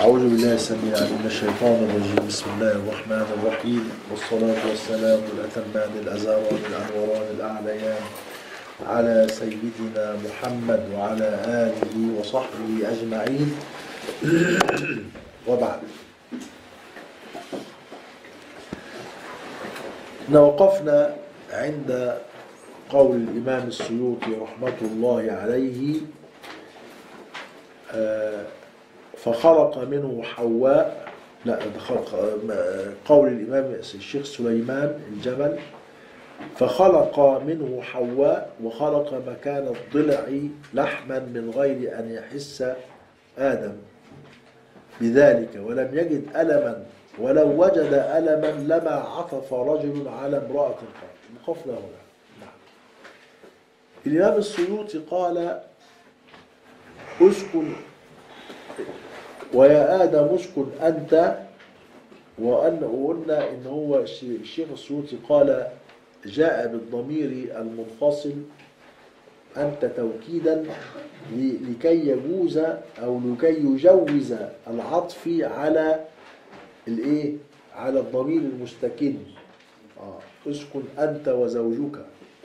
أعوذ بالله السميع العليم من الشيطان الرجيم. بسم الله الرحمن الرحيم، والصلاة والسلام الأتمان الأزهران الأنوران الأعليان على سيدنا محمد وعلى آله وصحبه أجمعين. وبعد، وقفنا عند قول الإمام السيوطي رحمة الله عليه: فخلق منه حواء. لا، قول الإمام الشيخ سليمان الجبل: فخلق منه حواء وخلق مكان الضلع لحما من غير أن يحس آدم بذلك ولم يجد ألما، ولو وجد ألما لما عطف رجل على امرأة قط. وقفنا هنا. الإمام السيوطي قال: اسكن ويا آدم اسكن أنت. وقلنا إن هو الشيخ السيوطي قال جاء بالضمير المنفصل أنت توكيدا لكي يجوز أو لكي يجوز العطف على الإيه؟ على الضمير المستكن. اسكن أنت وزوجك.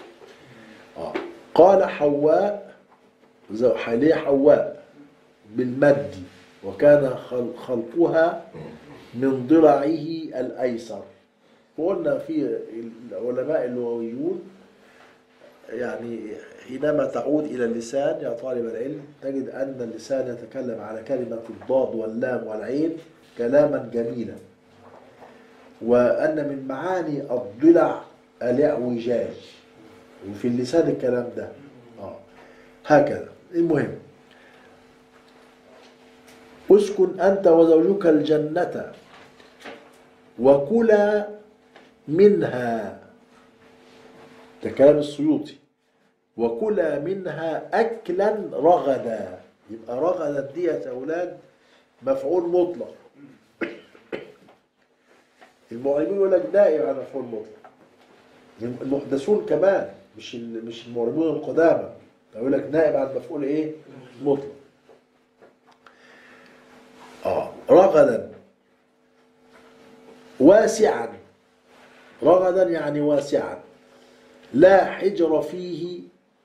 قال حواء، ليه حواء بالمد، وكان خلقها من ضلعه الأيسر. وقلنا في العلماء اللغويون يعني حينما تعود إلى اللسان يا طالب العلم تجد أن اللسان يتكلم على كلمة الضاد واللام والعين كلاما جميلا، وأن من معاني الضلع الاعوجاج، وفي اللسان الكلام ده هكذا. المهم: اسكن أنت وزوجك الجنة وكلا منها. ده كلام السيوطي. وكلا منها أكلا رغدا. يبقى رغدا دي يا أولاد مفعول مطلق. المعربين يقول لك دائم على مفعول مطلق. المحدثون كمان مش المعربون القدامى يقول لك نائب عن مفعول ايه؟ مطلق. رغدا واسعا. رغدا يعني واسعا، لا حجر فيه،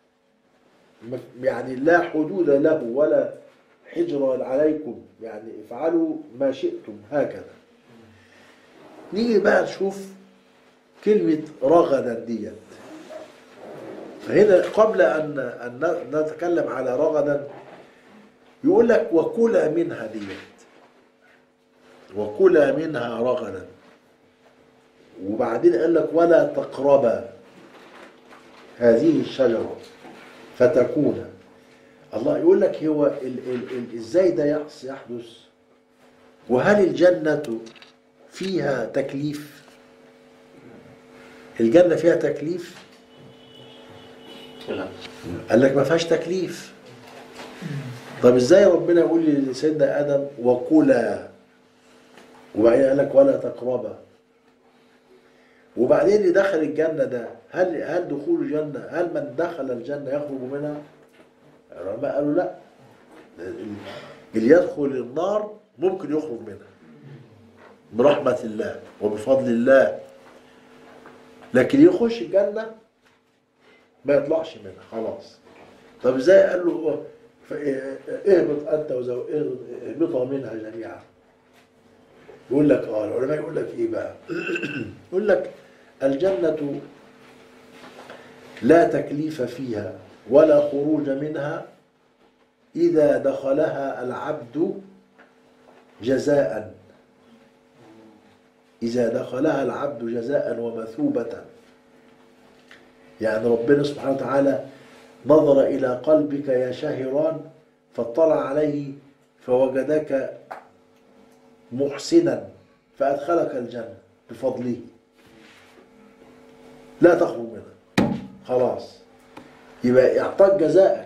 يعني لا حدود له ولا حجر عليكم، يعني افعلوا ما شئتم هكذا. نيجي بقى نشوف كلمة رغدا ديت. فهنا قبل أن نتكلم على رغدا يقول لك وكلا منها ديت، وكلا منها رغدا، وبعدين قال لك ولا تقربا هذه الشجرة فتكون. الله يقول لك هو ازاي ده يحدث؟ وهل الجنة فيها تكليف؟ الجنة فيها تكليف؟ قال لك ما فيهاش تكليف. طب ازاي ربنا يقول لسيدنا آدم وكلا، وبعدين قال لك ولا تقربا، وبعدين اللي دخل الجنة ده هل دخول الجنة، هل من دخل الجنة يخرج منها؟ العلماء قالوا لا، اللي يدخل النار ممكن يخرج منها برحمة الله وبفضل الله، لكن يخش الجنة ما يطلعش منها خلاص. طب ازاي؟ قال له اهبط انت اهبطا منها جميعا. يقول لك العلماء يقول لك ايه بقى؟ يقول لك الجنة لا تكليف فيها ولا خروج منها إذا دخلها العبد جزاء. إذا دخلها العبد جزاء ومثوبة، يعني ربنا سبحانه وتعالى نظر إلى قلبك يا شاهران فاطلع عليه فوجدك محسنا فأدخلك الجنة بفضله، لا تخرج منها خلاص، يبقى يعطاك جزاءك.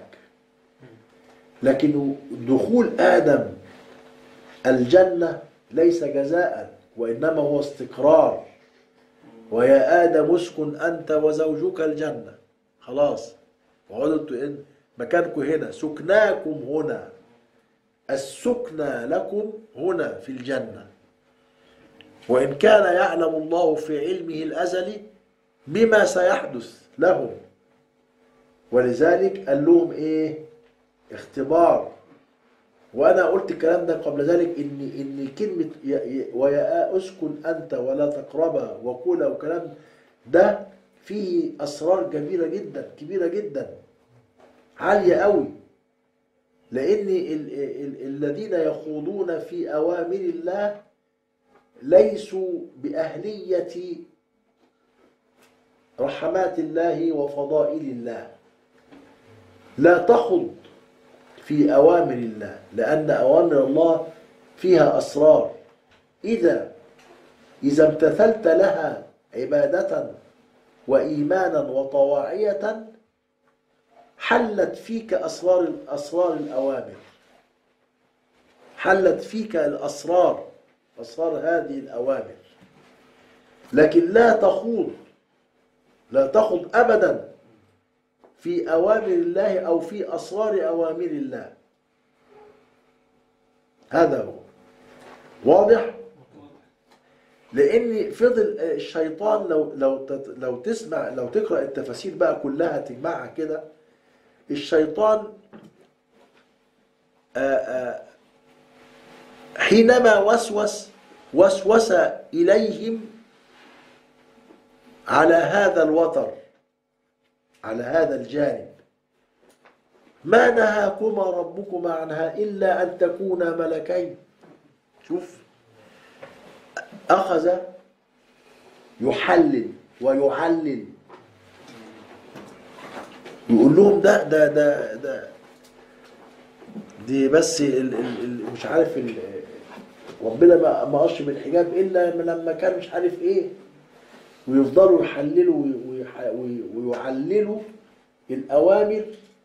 لكن دخول آدم الجنة ليس جزاء، وإنما هو استقرار. ويا آدم اسكن أنت وزوجك الجنة. خلاص، وقلت إن مكانكم هنا، سكناكم هنا، السكنى لكم هنا في الجنة، وإن كان يعلم الله في علمه الأزلي بما سيحدث لهم، ولذلك قال لهم إيه؟ اختبار. وأنا قلت الكلام ده قبل ذلك، إن كلمة ويا أسكن أنت ولا تقربا وكلا وكلام ده فيه أسرار كبيرة جدا، كبيرة جدا، عالية قوي. لأن الذين يخوضون في أوامر الله ليسوا بأهلية رحمات الله وفضائل الله. لا تخض في أوامر الله، لأن أوامر الله فيها أسرار. إذا امتثلت لها عبادة وإيمانا وطواعية حلت فيك أسرار الأوامر، حلت فيك أسرار هذه الأوامر. لكن لا تخوض أبدا في أوامر الله أو في أسرار أوامر الله. هذا هو واضح. لأن فضل الشيطان لو تسمع، لو تقرأ التفاسير بقى كلها تجمعها كده، الشيطان حينما وسوس إليهم على هذا الوتر، على هذا الجانب، ما نهاكما ربكما عنها إلا أن تكونا ملكين. شوف، أخذ يحلل ويعلل، يقول لهم ده دي بس مش عارف ربنا ما قصش بالحجاب إلا لما كان مش عارف إيه، ويفضلوا يحللوا ويعللوا الأوامر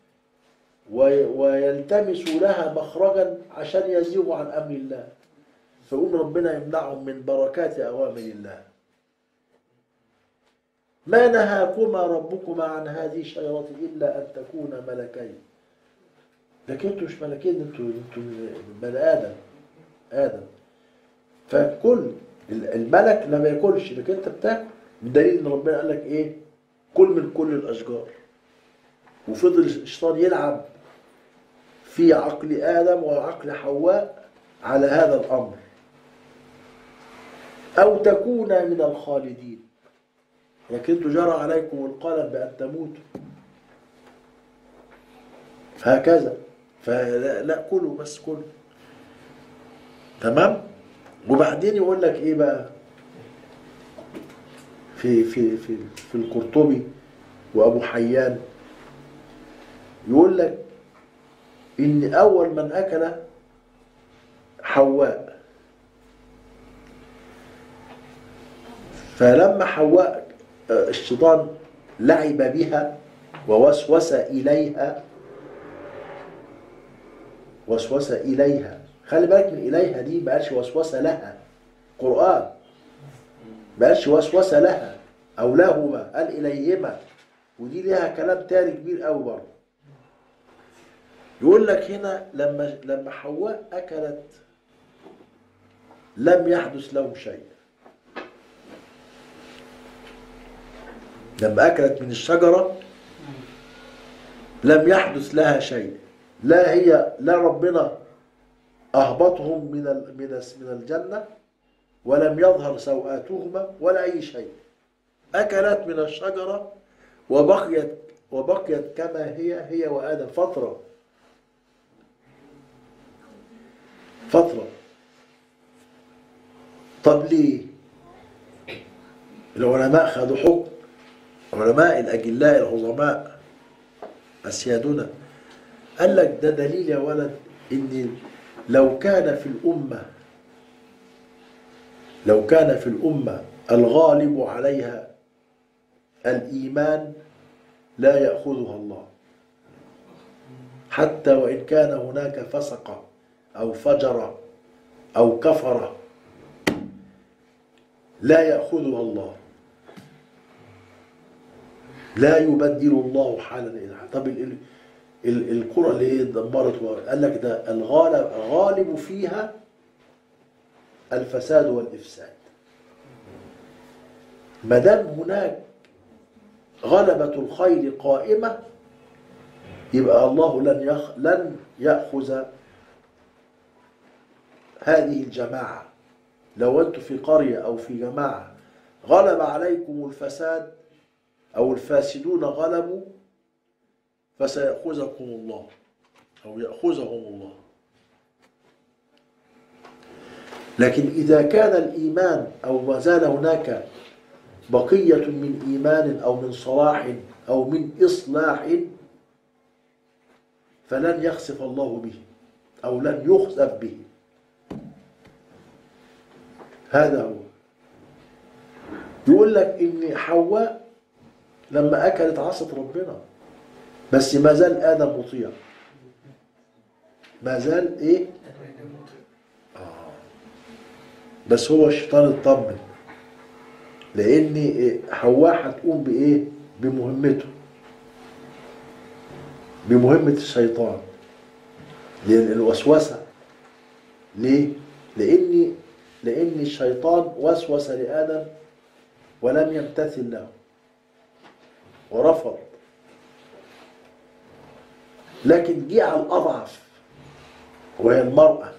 ويلتمسوا لها مخرجا عشان يزيغوا عن أمر الله، فيقوم ربنا يمنعهم من بركات أوامر الله. ما نهاكما ربكما عن هذه الشجرة إلا أن تكونا ملكين. لكن انتوا مش ملكين، انتوا بني آدم. فكل الملك لما ياكلش، لكن انت بتاكل، بدليل ان ربنا قال لك ايه؟ كل من كل الاشجار. وفضل الشيطان يلعب في عقل آدم وعقل حواء على هذا الأمر. أو تكونا من الخالدين، لكن جرى عليكم القلم بأن تموتوا، هكذا. فلا كلوا، بس كلوا. تمام. وبعدين يقول لك ايه بقى في القرطبي وابو حيان، يقول لك ان اول من اكل حواء، فلما حواء الشيطان لعب بها ووسوس إليها. خلي بالك من إليها دي، ما قالش وسوس لها. قرآن ما قالش وسوس لها أو لهما، قال إليهما، ودي ليها كلام تاني كبير قوي برضه. يقول لك هنا لما حواء أكلت لم يحدث لهم شيء. لما أكلت من الشجرة لم يحدث لها شيء، لا ربنا أهبطهم من الجنة، ولم يظهر سوآتهما ولا أي شيء. أكلت من الشجرة وبقيت كما هي وآدم فترة. طب ليه؟ العلماء خدوا حكم، علماء الأجلاء العظماء أسيادنا، قال لك ده دليل يا ولد إن لو كان في الأمة الغالب عليها الإيمان لا يأخذها الله، حتى وإن كان هناك فسق أو فجر أو كفر لا يأخذها الله، لا يبدل الله حالا إلى حال. طب القرى اللي هي اتدمرت، قال لك ده الغالب فيها الفساد والإفساد. ما دام هناك غلبة الخير قائمة يبقى الله لن يأخذ هذه الجماعة. لو أنتم في قرية أو في جماعة غلب عليكم الفساد أو الفاسدون غلبوا، فسيأخذكم الله أو يأخذهم الله. لكن إذا كان الإيمان أو ما زال هناك بقية من إيمان أو من صلاح أو من إصلاح فلن يخسف الله به أو لن يخسف به. هذا هو. يقول لك إن حواء لما أكلت عصت ربنا، بس ما زال آدم مطيع. ما زال إيه؟ بس هو الشيطان اطمن، لأن حواء هتقوم بإيه؟ بمهمته، بمهمة الشيطان، للوسوسة. ليه؟ لأن الشيطان وسوس لآدم ولم يمتثل له ورفض، لكن جه على الأضعف وهي المرأة،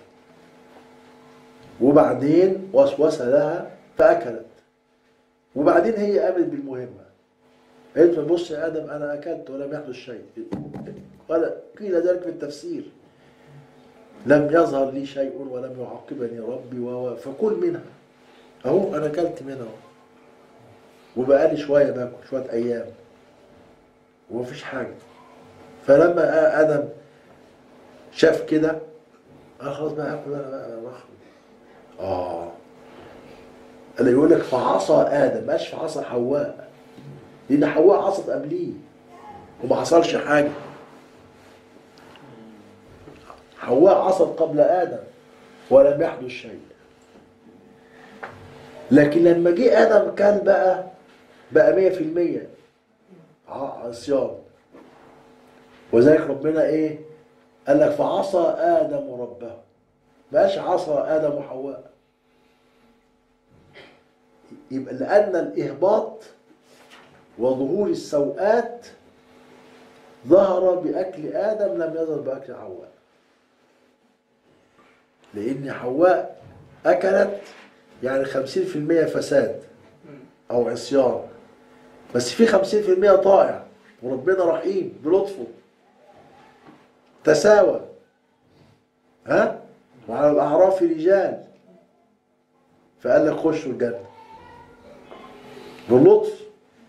وبعدين وسوس لها فأكلت، وبعدين هي قامت بالمهمة. قالت له بص يا آدم أنا أكلت ولم يحدث شيء، قال قيل ذلك في التفسير لم يظهر لي شيء ولم يعاقبني ربي فكل منها. أهو أنا أكلت منها وبقالي شوية باكل شوية أيام ومفيش حاجة. فلما آدم شاف كده قال خلاص بقى آكل أنا بقى أخرج. اللي يقول لك فعصى آدم، مش فعصى حواء، لأن حواء عصت قبليه وما حصلش حاجة. حواء عصت قبل آدم ولم يحدث شيء. لكن لما جه آدم كان بقى 100% عصيان. وذلك ربنا إيه؟ قال لك فعصى آدم ربه، ماش عصى آدم وحواء. يبقى لأن الإهباط وظهور السوءات ظهر بأكل آدم لم يظهر بأكل حواء، لأن حواء أكلت يعني 50% فساد أو عصيان، بس في 50% طائع، وربنا رحيم بلطفه تساوى. وعلى الأعراف رجال، فقال لك خشوا الجنة باللطف.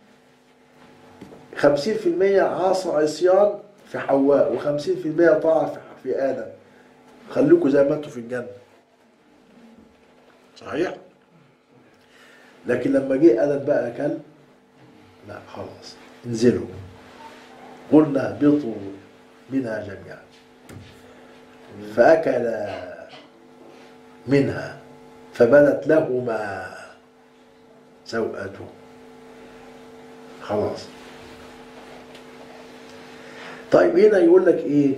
50% عصيان في حواء و50% طاعة في آدم. خليكوا زي ما انتوا في الجنة. صحيح؟ لكن لما جه آدم بقى أكل، لا خلاص انزلوا، قلنا اهبطوا منها جميعا. فأكل منها فبدت لهما سوءته. خلاص. طيب هنا يقول لك ايه؟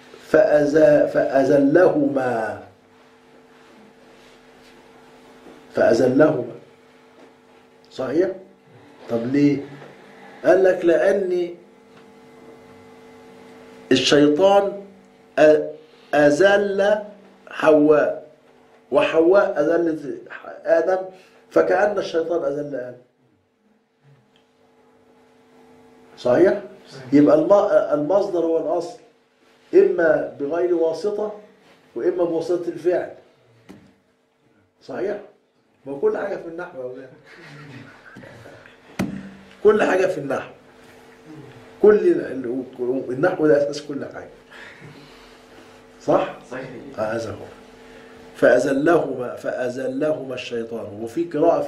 فأزلهما. صحيح؟ طب ليه؟ قال لك لأن الشيطان أزل حواء وحواء أزلت آدم، فكأن الشيطان أزل آدم. صحيح؟ يبقى المصدر هو الأصل، إما بغير واسطة وإما بواسطة الفعل. صحيح؟ ما كل حاجة في النحو يا أولاد، كل حاجة في النحو، النحو ده أساس كل حاجة. صح؟ صحيح. هذا هو. فأزلهما الشيطان، وفي قراءة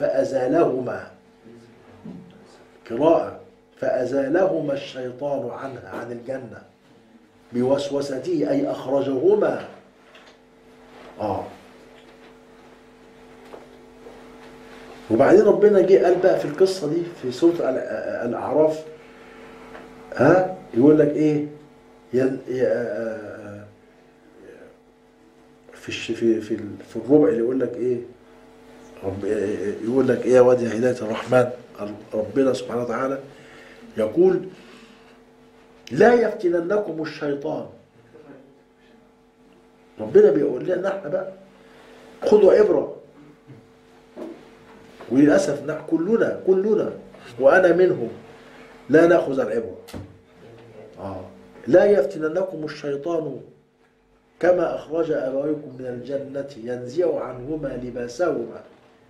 فأزالهما الشيطان عنها، عن الجنة، بوسوسته، أي أخرجهما. وبعدين ربنا جه قال بقى في القصة دي في سورة الأعراف، يقول لك إيه؟ في الربع اللي يقول لك ايه، يقول لك ايه يا واد يا هداية الرحمن، ربنا سبحانه وتعالى يقول لا يفتننكم الشيطان. ربنا بيقول لنا احنا بقى خذوا عبرة. وللأسف كلنا وأنا منهم لا نأخذ العبرة. لا يفتننكم الشيطان كما أخرج أبويكم من الجنة ينزع عنهما لباسهما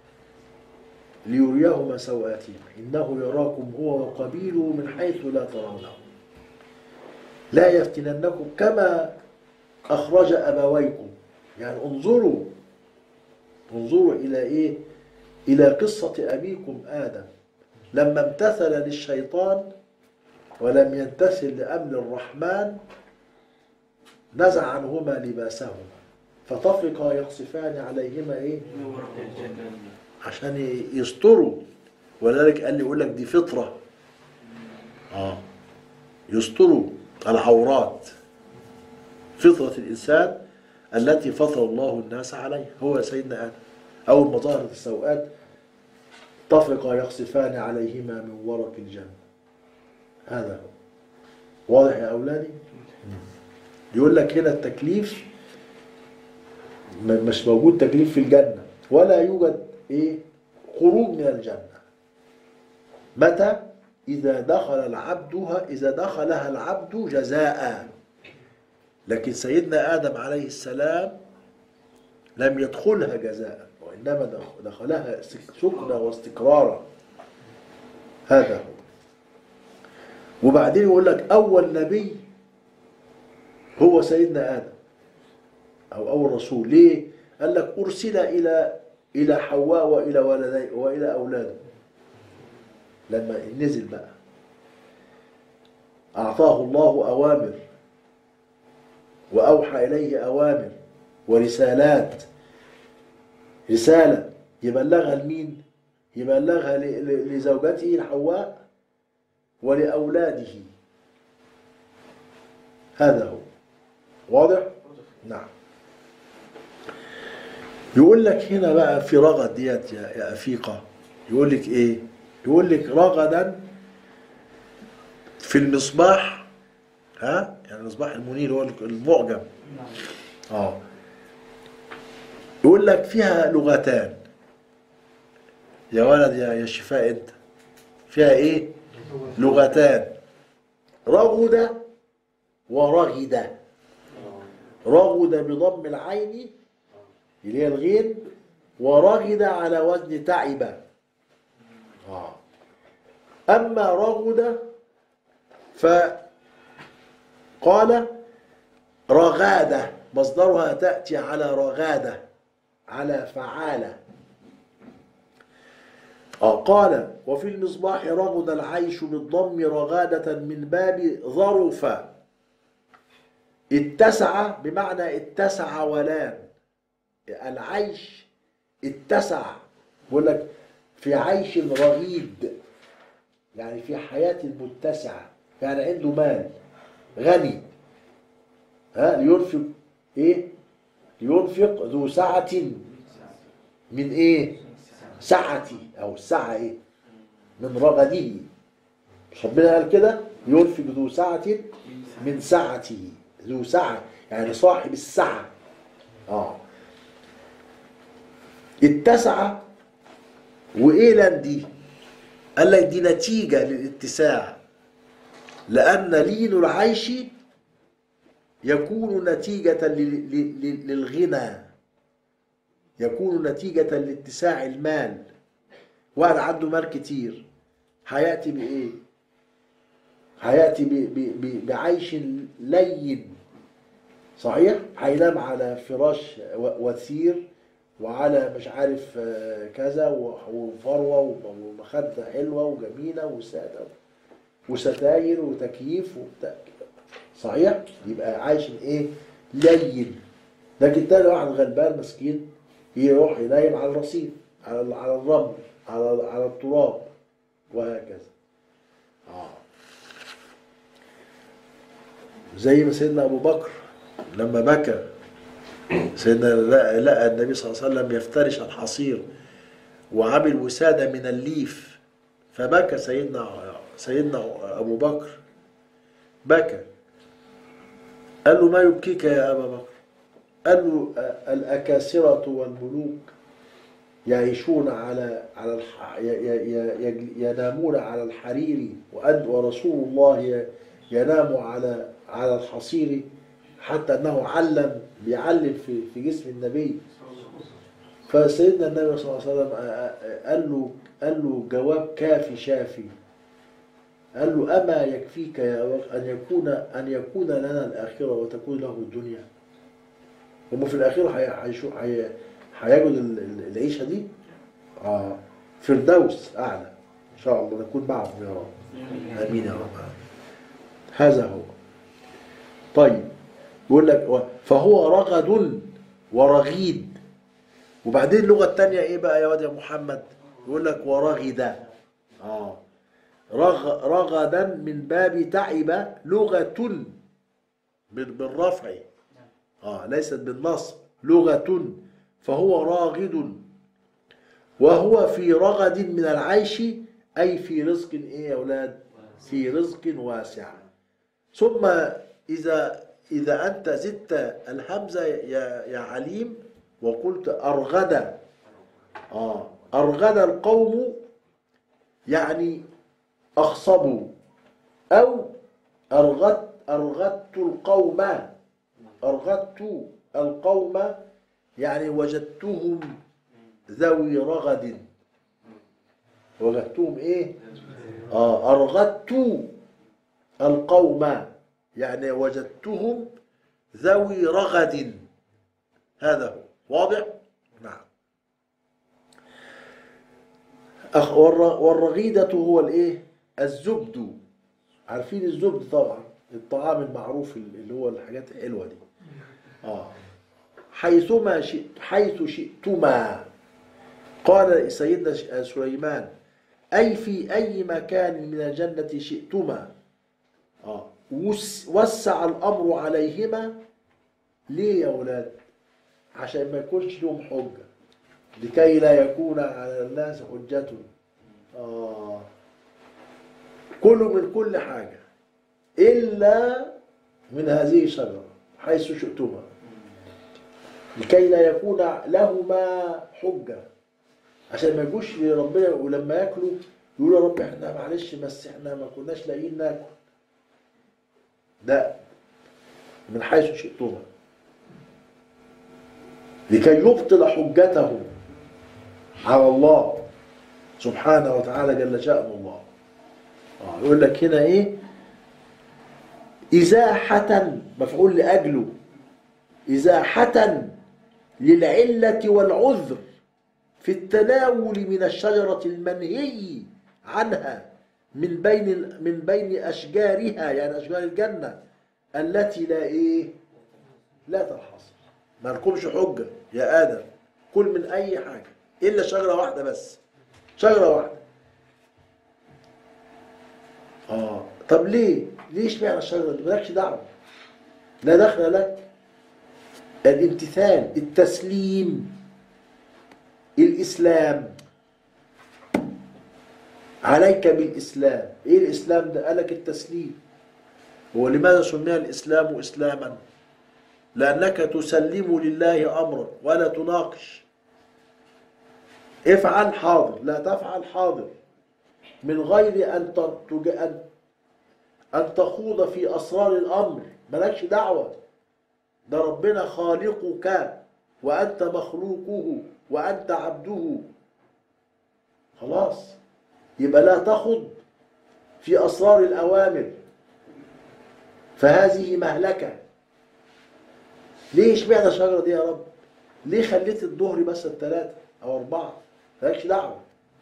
ليريهما سوآتهما إنه يراكم هو وقبيله من حيث لا ترونه. لا يفتننكم كما أخرج أبويكم، يعني انظروا إلى إيه؟ إلى قصة أبيكم آدم لما امتثل للشيطان ولم يمتثل لأمر الرحمن نزع عنهما لباسهما فطفقا يخصفان عليهما إيه؟ عشان يستروا. ولذلك قال لي يقول لك دي فطرة، يستروا العورات، فطرة الإنسان التي فطر الله الناس عليها. هو سيدنا آدم أول ما ظهرت السوءات طفقا يخصفان عليهما من ورق الجنة. هذا واضح يا أولادي؟ يقول لك هنا التكليف مش موجود تكليف في الجنة، ولا يوجد إيه؟ خروج من الجنة. متى؟ إذا دخلها العبد جزاء. لكن سيدنا آدم عليه السلام لم يدخلها جزاء، وإنما دخلها سكنا واستقرارا. هذا هو. وبعدين يقول لك أول نبي هو سيدنا آدم أو أول رسول. ليه؟ قال لك أرسل إلى حواء وإلى أولاده. لما نزل بقى أعطاه الله أوامر وأوحى إليه أوامر ورسالات. رسالة يبلغها لمين؟ يبلغها لزوجته حواء ولأولاده. هذا هو. واضح؟ نعم. يقول لك هنا بقى في رغد ديت يا أفيقة، يقول لك إيه؟ يقول لك رغدا في المصباح، يعني المصباح المنير هو المعجم. يقول لك فيها لغتان يا ولد يا شفاء انت. فيها ايه؟ لغتان، رغد ورغد. رغد بضم العين اللي هي الغين، ورغد على وزن تعب. أما رغد فقال رغادة، مصدرها تأتي على رغادة، على فعالة. قال وفي المصباح رغد العيش بالضم رغادة من باب ظرف. اتسع بمعنى اتسع ولان. العيش اتسع، بقول لك في عيش رغيد، يعني في حياة متسعة، يعني عنده مال غني. لينفق ايه؟ لينفق ذو سعة من ايه؟ سعتي، او السعة ايه؟ من رغده. مش ربنا قال كده؟ ينفق ذو سعة من سعته. ذو سعة يعني صاحب السعة. اتسع. وايه لان دي؟ قال لك دي نتيجة للاتساع، لأن لين العيش يكون نتيجة للغنى، يكون نتيجة لاتساع المال. واحد عنده مال كتير هيأتي بإيه؟ هيأتي بعيش لين، صحيح؟ هينام على فراش وثير وعلى مش عارف كذا وفروة ومخدة حلوة وجميلة وستاير وتكييف صحيح؟ يبقى عايش ايه؟ لين. لكن تاني واحد غلبان مسكين يروح ينايم على الرصيف، على الرمل، على التراب، وهكذا. زي ما سيدنا أبو بكر لما بكى، سيدنا لقى النبي صلى الله عليه وسلم يفترش الحصير وعامل وسادة من الليف، فبكى سيدنا أبو بكر، بكى. قال له: ما يبكيك يا أبا بكر؟ قال له: الأكاسرة والملوك يعيشون ينامون على الحرير، ورسول الله ينام على الحصير، حتى أنه بيعلم في جسم النبي. فسيدنا النبي صلى الله عليه وسلم قال له جواب كافي شافي، قال له: أما يكفيك يا أبا بكر أن يكون لنا الآخرة وتكون له الدنيا؟ هم في الآخرة هيجد العيشة دي فردوس أعلى إن شاء الله، نكون معهم يا رب. آمين يا رب. هذا هو. طيب يقول لك فهو رغد ورغيد. وبعدين اللغة الثانية إيه بقى يا واد يا محمد؟ يقول لك ورغد. رغدا من باب تعب، لغة بالرفع ليست بالنصب، لغة. فهو راغد، وهو في رغد من العيش، أي في رزق إيه يا أولاد؟ في رزق واسع. ثم إذا أنت زدت الهمزة يا عليم وقلت أرغد، أرغد القوم يعني أخصبوا، أو أرغدت القوم يعني وجدتهم ذوي رغد. وجدتهم إيه؟ أرغدت القوم يعني وجدتهم ذوي رغد. هذا هو واضح؟ نعم. والرغيدة هو الإيه؟ الزبد. عارفين الزبد طبعا، الطعام المعروف اللي هو الحاجات الحلوة دي. حيث شئتما، قال سيدنا سليمان: أي في أي مكان من الجنة شئتما. وسع الأمر عليهما. ليه يا أولاد؟ عشان ما يكونش لهم حجة، لكي لا يكون على الناس حجة. كلوا من كل حاجة إلا من هذه الشجرة حيث شئتما، لكي لا يكون لهما حجة، عشان ما يجوش لربنا ولما ياكلوا يقولوا: يا رب احنا معلش بس احنا ما كناش لاقيين ناكل. ده من حيث شئتما، لكي يبطل حجته على الله سبحانه وتعالى جل شأن الله. يقول لك هنا ايه؟ إزاحة، مفعول لأجله، إزاحة للعلة والعذر في التناول من الشجرة المنهي عنها من بين أشجارها، يعني أشجار الجنة التي لا تنحصر. ما لكمش حجة يا آدم، كل من أي حاجة إلا شجرة واحدة بس، شجرة واحدة. طب ليه اشمعنى الشجرة دي؟ مالكش دعوة، لا دخل لك. الامتثال، التسليم، الإسلام. عليك بالإسلام. إيه الإسلام ده؟ قالك التسليم. هو لماذا سمي الإسلام إسلاما؟ لأنك تسلم لله أمرك ولا تناقش. افعل حاضر، لا تفعل حاضر، من غير أن تخوض في أسرار الأمر. مالكش دعوة، ده ربنا خالقك وأنت مخلوقه وأنت عبده. خلاص، يبقى لا تخض في أسرار الأوامر، فهذه مهلكة. ليه اشمعنى الشجرة دي يا رب؟ ليه خليت الظهر بس 3 أو 4؟ مالكش دعوة،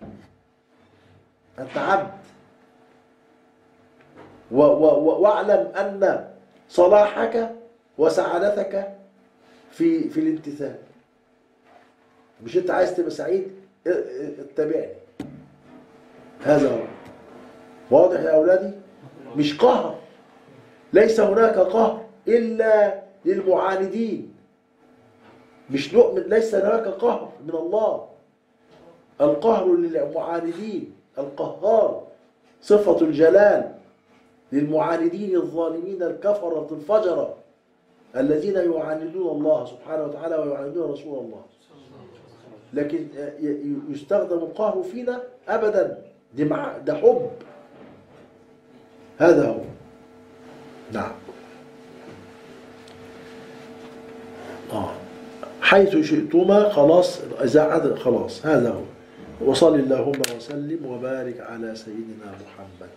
أنت عبد. واعلم أن صلاحك وسعادتك في الامتثال. مش أنت عايز تبقى سعيد؟ اتبعني. هذا هو. واضح يا أولادي؟ مش قهر، ليس هناك قهر إلا للمعاندين. مش نؤمن، ليس هناك قهر من الله. القهر للمعاندين، القهار صفة الجلال للمعاندين الظالمين الكفرة الفجرة الذين يعاندون الله سبحانه وتعالى ويعاندون رسول الله. لكن يستخدم القهر فينا أبدا، ده حب، هذا هو. نعم. حيث شئتما، خلاص إذا عدل خلاص، هذا هو. وصل اللهم وسلم وبارك على سيدنا محمد.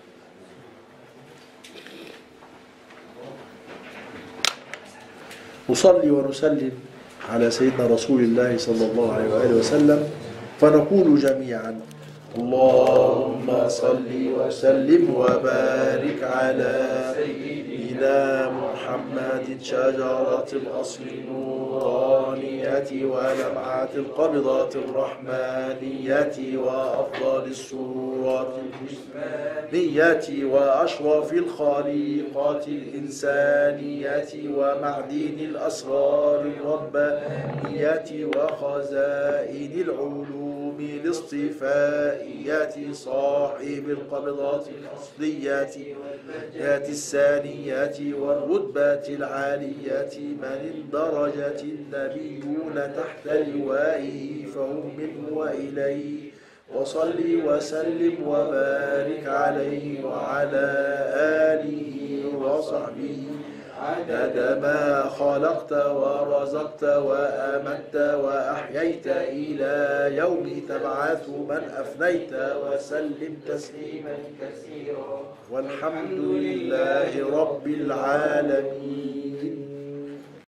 نصلي ونسلم على سيدنا رسول الله صلى الله عليه وآله وسلم، فنقول جميعا: اللهم صل وسلم وبارك على سيدنا محمد شجرة الأصل النورانية ولمعة القبضة الرحمانية وأفضل السورات الجسمانية وأشرف الخليقات الإنسانية ومعدن الأسرار الربانية وخزائن العلوم الاصطفائية صاحب القبضات الأصلية والمجات الثانية والرتبة العالية من الدرجة النبيون تحت لوائه فهم منه وإليه. وصل وسلم وبارك عليه وعلى آله وصحبه عدد ما خلقت ورزقت وأمت وأحييت إلى يوم تبعث من أفنيت، وسلم تسليما كثيرا، والحمد لله رب العالمين.